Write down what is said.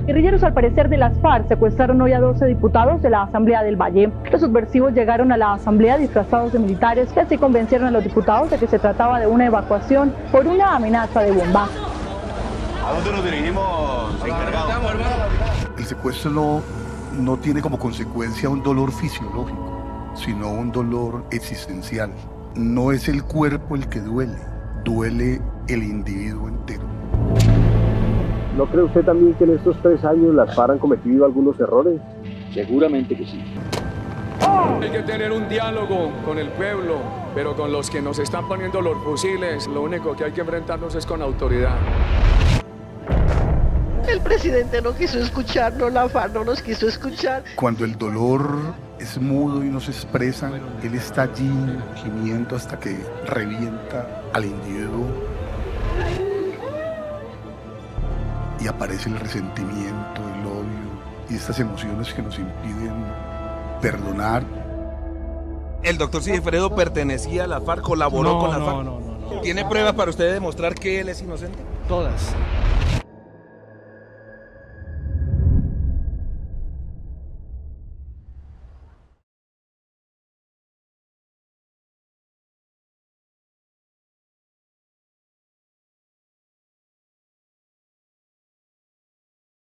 Guerrilleros, al parecer, de las FARC secuestraron hoy a 12 diputados de la Asamblea del Valle. Los subversivos llegaron a la asamblea disfrazados de militares que así convencieron a los diputados de que se trataba de una evacuación por una amenaza de bomba. ¿A dónde nos dirigimos, encargado? El secuestro no tiene como consecuencia un dolor fisiológico, sino un dolor existencial. No es el cuerpo el que duele, duele el individuo entero. ¿No cree usted también que en estos 3 años las FARC han cometido algunos errores? Seguramente que sí. Hay que tener un diálogo con el pueblo, pero con los que nos están poniendo los fusiles, lo único que hay que enfrentarnos es con autoridad. El presidente no quiso escucharnos, la FARC no nos quiso escuchar. Cuando el dolor es mudo y no se expresa, él está allí gimiendo hasta que revienta al individuo y aparece el resentimiento, el odio y estas emociones que nos impiden perdonar. ¿El doctor Sigifredo pertenecía a la FARC, colaboró con la FARC? No. ¿Tiene pruebas para usted demostrar que él es inocente? Todas.